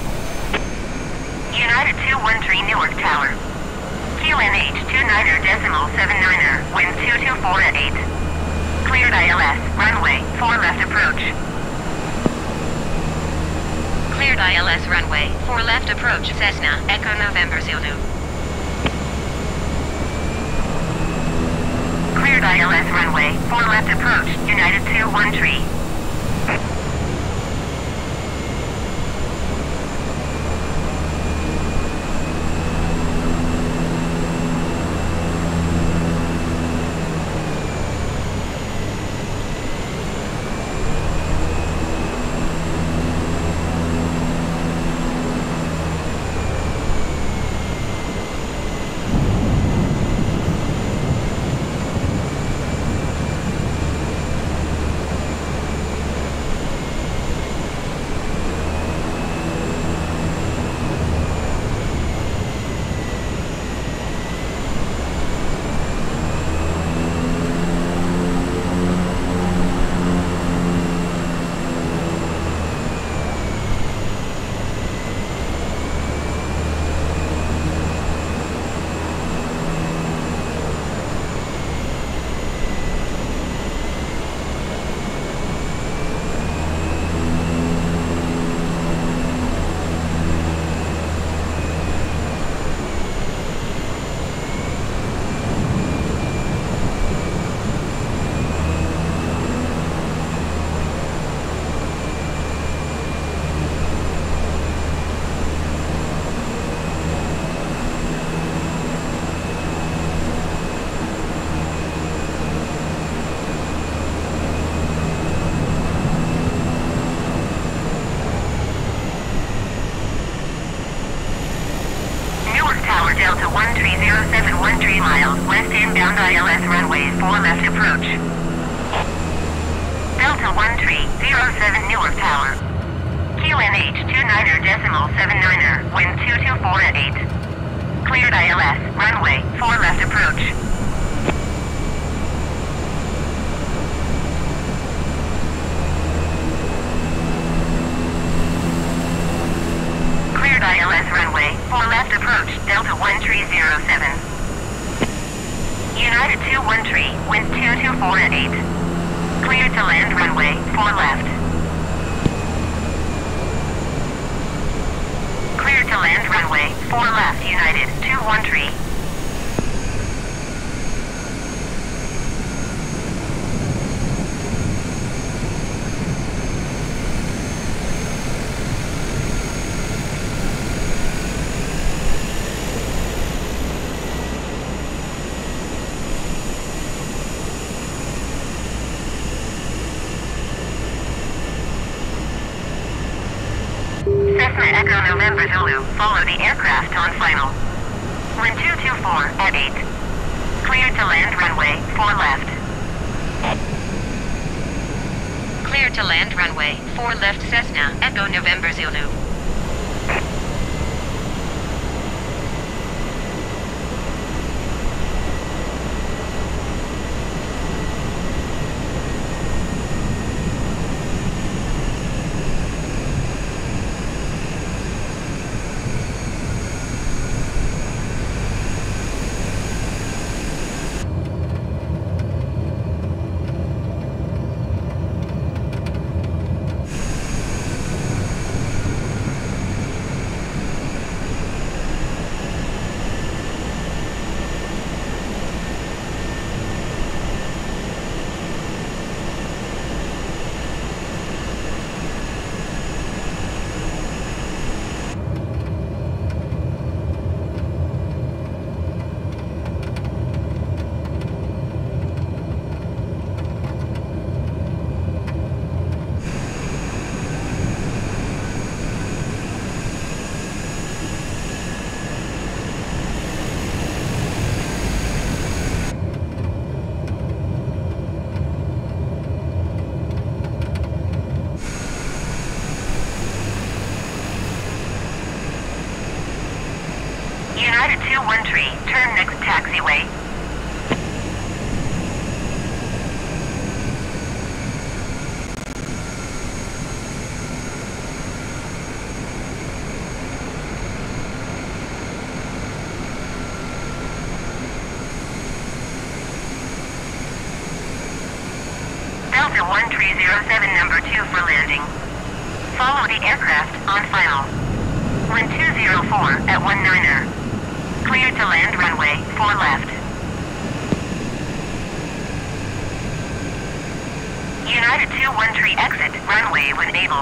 United two one three Newark Tower. Q N H two niner decimal seven niner, wind two two four at eight. Cleared I L S, runway four left approach. Cleared I L S runway four left approach Cessna Echo November Zulu. Cleared I L S runway four left approach, United two one three. Delta one three zero seven one three miles west inbound I L S runway four left approach. Delta one three zero seven Newark Tower. Q N H two niner decimal seven niner, wind two two four at eight. Cleared I L S, runway four left approach. four at eight. Clear to land runway four left. Clear to land runway four left United two one three. Cessna Echo November Zulu, follow the aircraft on final. Wind two two four at eight. Clear to land runway four left. Clear to land runway four left Cessna Echo November Zulu. United two one three, turn next taxiway. Delta one three zero seven, number two for landing. Follow the aircraft on final. Wind two zero four at one niner. Clear to land runway four left. United two one three, exit runway when able.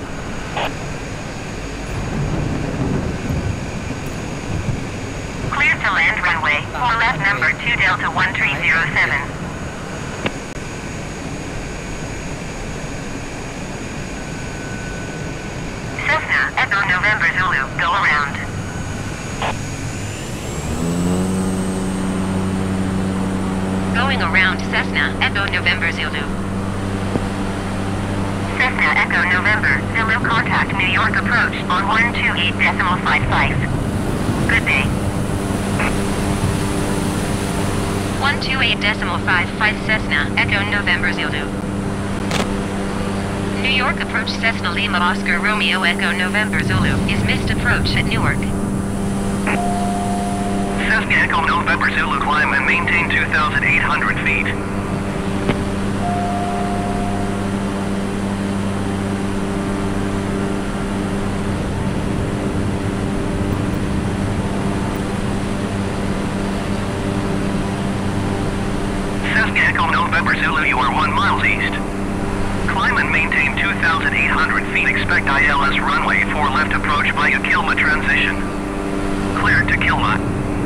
Clear to land runway four left, number two Delta one three zero seven. Cessna Echo November Zulu, go around. Going around Cessna Echo November Zulu. Cessna Echo November Zulu, contact New York approach on one two eight decimal five five. Good day. one two eight decimal five five Cessna Echo November Zulu. New York approach Cessna Lima Oscar Romeo Echo November Zulu is missed approach at Newark. Cessna Echo November Zulu, climb and maintain two thousand eight hundred feet. Cessna Echo November Zulu, you are one miles east. Climb and maintain two thousand eight hundred feet. Expect I L S runway four left approach via Kilma transition. Cleared to Kilma.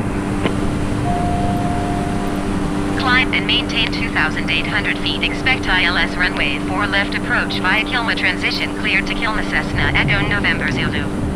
Climb and maintain two thousand eight hundred feet. Expect I L S runway four left approach via Kilma transition. Cleared to Kilma Cessna Echo November Zulu.